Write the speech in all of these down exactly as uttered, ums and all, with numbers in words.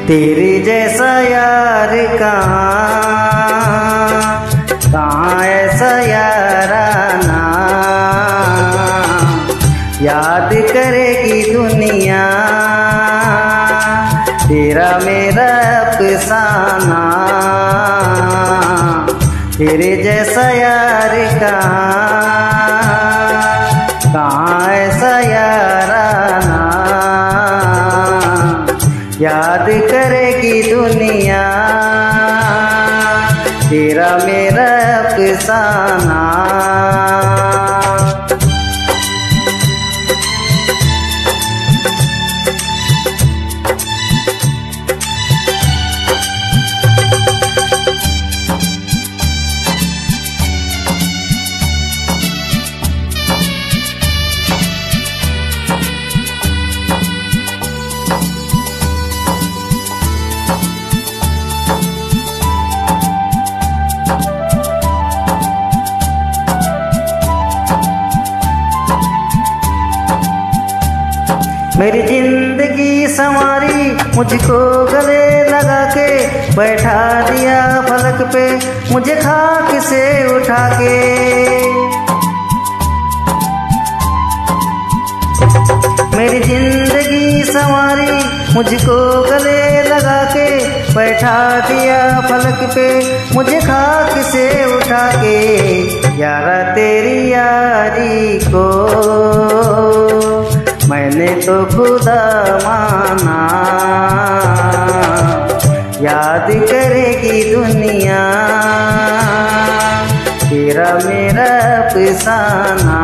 तेरे जैसा यार कहाँ, कहाँ ऐसा याराना। याद करेगी दुनिया तेरा मेरा अफसाना। तेरे जैसा यार कहाँ, कहाँ ऐसा याराना। याद करेगी दुनिया तेरा मेरा अफसाना। मेरी जिंदगी संवारी मुझको गले लगा के, बैठा दिया फलक पे मुझे खाक से उठा के। मेरी जिंदगी संवारी मुझको गले लगा के, बैठा दिया फलक पे मुझे खाक से उठा के। यारा तेरी यारी को मैंने तो खुदा माना। याद करेगी दुनिया तेरा मेरा अफसाना।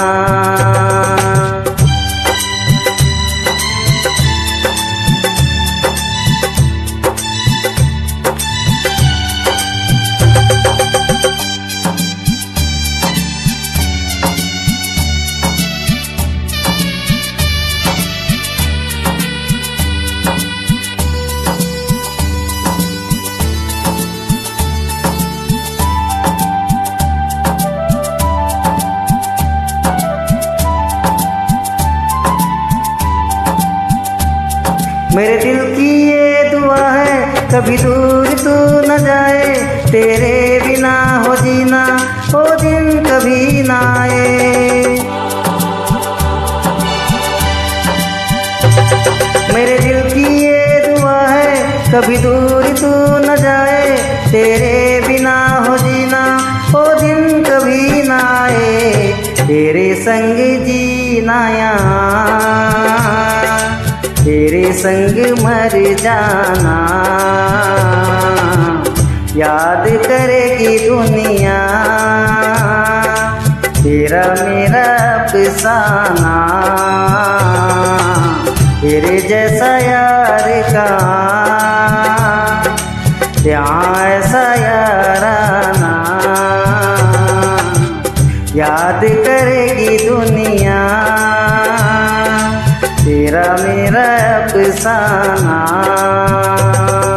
मेरे दिल की ये दुआ है कभी दूर तू न जाए, तेरे बिना हो जीना वो दिन कभी ना आए। मेरे दिल की ये दुआ है कभी दूर तू न जाए, तेरे बिना हो जीना वो दिन कभी ना आए। तेरे संग जीना यहाँ, तेरे संग मर जाना। याद करेगी दुनिया तेरा मेरा अफसाना। तेरे जैसा यार कहाँ, यहाँ ऐसा याराना। याद करेगी दुनिया तेरा मेरा अफसाना।